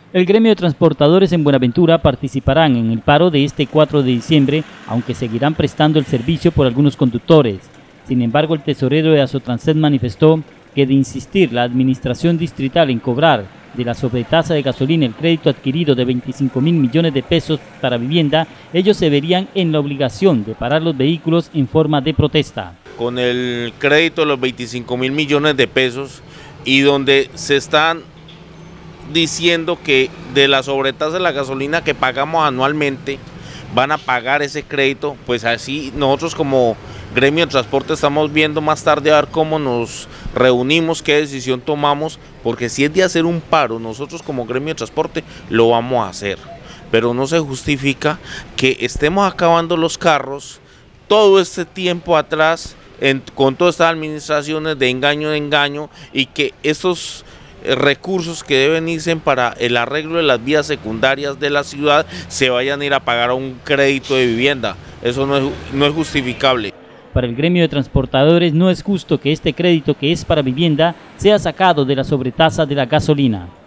El gremio de transportadores en Buenaventura participarán en el paro de este 4 de diciembre, aunque seguirán prestando el servicio por algunos conductores. Sin embargo, el tesorero de Asotransed manifestó que de insistir la administración distrital en cobrar de la sobretasa de gasolina el crédito adquirido de 25.000 millones de pesos para vivienda, ellos se verían en la obligación de parar los vehículos en forma de protesta. Con el crédito de los 25.000 millones de pesos y donde se están diciendo que de la sobretasa de la gasolina que pagamos anualmente van a pagar ese crédito, pues así nosotros como gremio de transporte estamos viendo más tarde a ver cómo nos reunimos, qué decisión tomamos, porque si es de hacer un paro, nosotros como gremio de transporte lo vamos a hacer, pero no se justifica que estemos acabando los carros todo este tiempo atrás con todas estas administraciones de engaño y que estos recursos que deben irse para el arreglo de las vías secundarias de la ciudad se vayan a ir a pagar a un crédito de vivienda. Eso no es justificable. Para el gremio de transportadores no es justo que este crédito que es para vivienda sea sacado de la sobretasa de la gasolina.